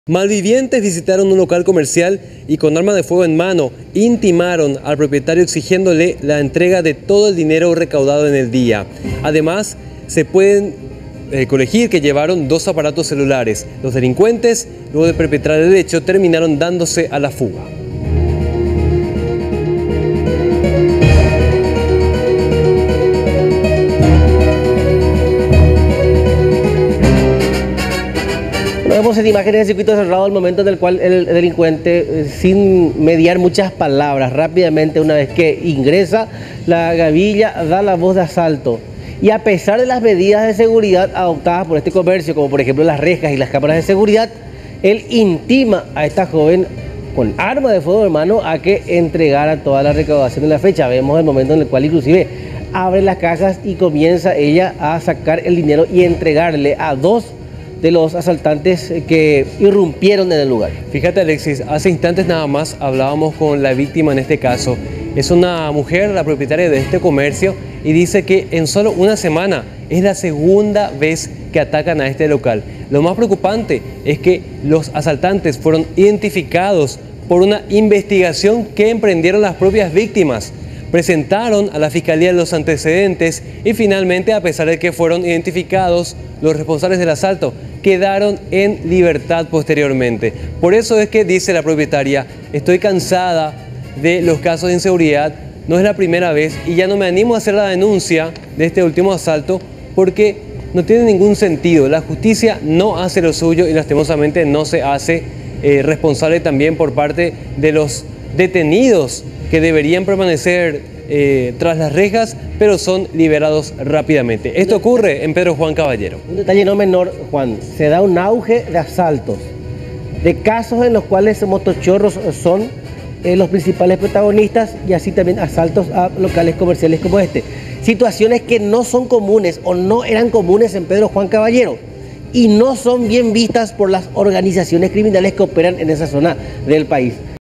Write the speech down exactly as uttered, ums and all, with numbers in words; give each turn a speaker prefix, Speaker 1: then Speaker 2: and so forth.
Speaker 1: Malvivientes visitaron un local comercial y con arma de fuego en mano intimaron al propietario exigiéndole la entrega de todo el dinero recaudado en el día. Además, se pueden eh, colegir que llevaron dos aparatos celulares. Los delincuentes, luego de perpetrar el hecho, terminaron dándose a la fuga.
Speaker 2: Vemos en imágenes de circuito cerrado el momento en el cual el delincuente, sin mediar muchas palabras, rápidamente, una vez que ingresa la gavilla, da la voz de asalto. Y a pesar de las medidas de seguridad adoptadas por este comercio, como por ejemplo las rejas y las cámaras de seguridad, él intima a esta joven con arma de fuego en mano a que entregara toda la recaudación de la fecha. Vemos el momento en el cual inclusive abre las cajas y comienza ella a sacar el dinero y entregarle a dos de los asaltantes que irrumpieron en el lugar.
Speaker 1: Fíjate, Alexis, hace instantes nada más hablábamos con la víctima en este caso. Es una mujer, la propietaria de este comercio, y dice que en solo una semana es la segunda vez que atacan a este local. Lo más preocupante es que los asaltantes fueron identificados por una investigación que emprendieron las propias víctimas. Presentaron a la Fiscalía los antecedentes y finalmente, a pesar de que fueron identificados los responsables del asalto, quedaron en libertad posteriormente. Por eso es que dice la propietaria: estoy cansada de los casos de inseguridad, no es la primera vez y ya no me animo a hacer la denuncia de este último asalto porque no tiene ningún sentido. La justicia no hace lo suyo y lastimosamente no se hace eh, responsable también por parte de los detenidos que deberían permanecer eh, tras las rejas, pero son liberados rápidamente. Esto ocurre en Pedro Juan Caballero.
Speaker 2: Un detalle no menor, Juan, se da un auge de asaltos, de casos en los cuales motochorros son eh, los principales protagonistas y así también asaltos a locales comerciales como este. Situaciones que no son comunes o no eran comunes en Pedro Juan Caballero y no son bien vistas por las organizaciones criminales que operan en esa zona del país.